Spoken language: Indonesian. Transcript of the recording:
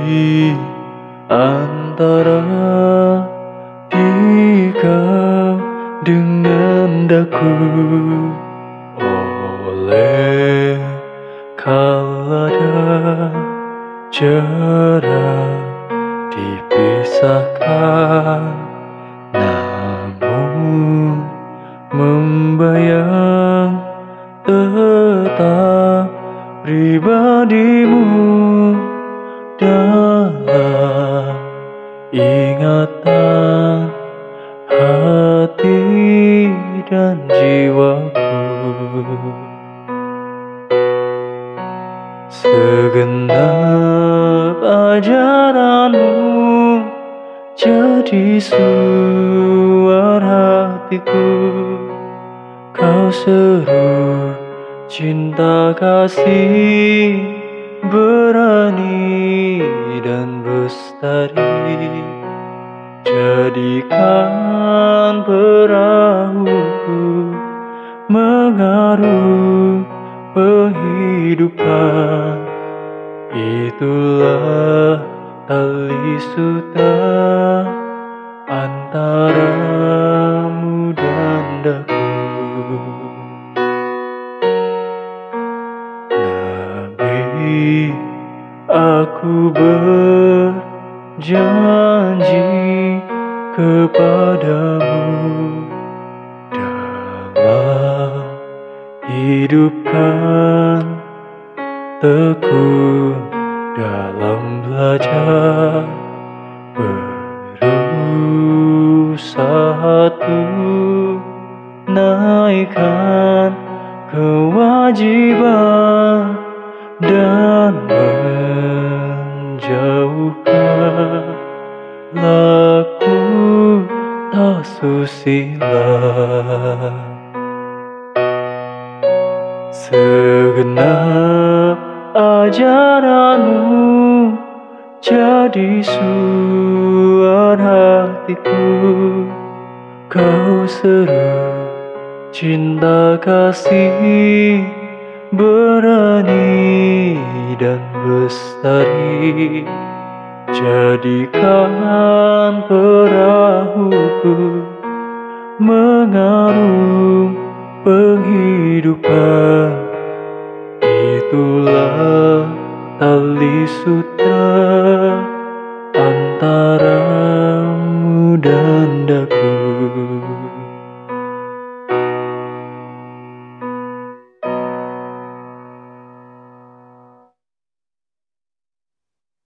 di antara dikau dengan daku, oleh kalada jarak dipisahkan, namun membayang tetap pribadimu dalam ingatan hati dan jiwaku. Segenap ajaranmu jadi suara hatiku. Kau seru cinta kasih berani dan bestari. Jadikan perahuku mengarungi penghidupan. Itulah tali sutra antaramu dan daku. Nabi, aku berjanji kepadamu dalam hidupkan tekun dalam belajar, berusaha tuh naikkan kewajiban dan menjauhkan laku tak susila. Segenap ajaranmu jadi suara hatiku. Kau seru cinta kasih berani dan bestari. Jadikan perahuku mengarungi penghidupan. Itulah tali sutra antaramu dan daku.